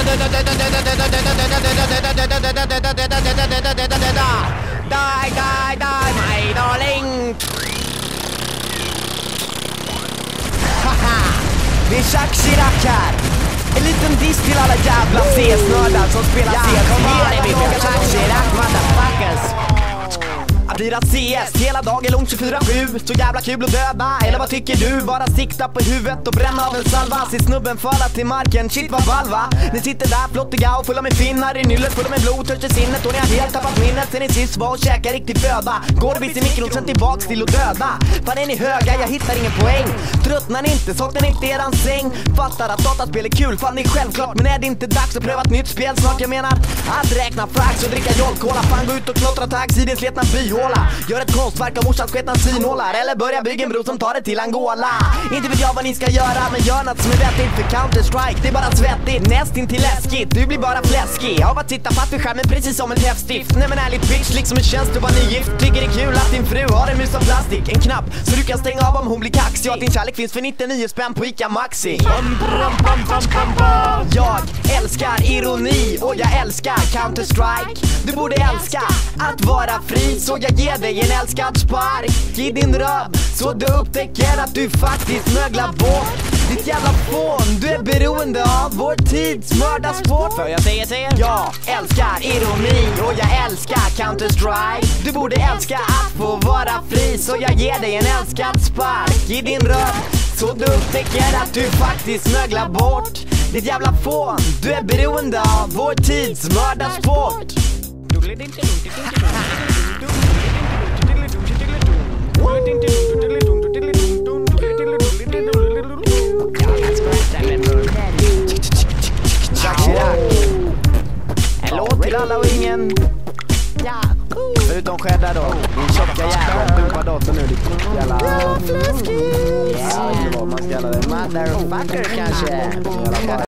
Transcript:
Die, my darling. Haha, det är Jacques Chirac här. En liten diss till alla jävla CS-nördar som spelar CS. Här är vi med Jacques Chirac, motherfuckers. Att lira CS hela dagen långt 24/7. Så jävla kul att döda, eller vad tycker du? Bara sikta på huvudet och bränna av en salva. Se snubben falla till marken, shit vad valva. Ni sitter där flottiga och fulla med finnar i nyllet, fulla med blod, törst i sinnet. Och ni har helt tappat minnet sen ni sist var och käkar riktig föda. Går det vid i mikron sen tillbaks till att döda. Fan är ni höga, jag hittar ingen poäng. Tröttnar ni inte, saknar ni inte eran säng. Fattar att dataspel är kul, fan det är självklart. Men är det inte dags att pröva ett nytt spel snart? Jag menar att räkna fax och dricka jolkola. Fan gå ut och klottra tags i din sletna byhåla. Gör ett konstverk av morsans sketna synhålar. Eller börja bygga en bro som tar det till Angola. Inte vet jag vad ni ska göra, men gör något som är vettigt. För Counter-Strike, det är bara svettigt. Nästintill läskigt, du blir bara fläskig av att sitta fast vid skärmen precis som en häftstift. Nej men ärligt bitch, liksom en tjänst att vara nygift. Tycker det är kul att din fru har en mus av plastik. En knapp, så du kan stänga av om hon blir kaxig. Och att din kärlek finns för 99 spänn på Ica Maxi. Jag älskar ironi och jag älskar Counter-Strike. Du borde älska att vara fri, så jag ger dig en älskad spark i din röv, så du upptäcker att du faktiskt möglar bort ditt jävla fån. Du är beroende av vår tids mördarsport. För jag säger jag älskar ironi och jag älskar Counter-Strike. Du borde älska att få vara fri, så jag ger dig en älskad spark i din röv, så du upptäcker att du faktiskt möglar bort ditt jävla fån. Du är beroende av vår tids mördarsport. Jacques Chirac. En låt till alla och ingen. Förutom Skedda då. Din tjocka jävel. Dumpa datorn nu, ditt jävla... Ja, fläskis. Ja, man ska kalla det. Motherfucker kanske.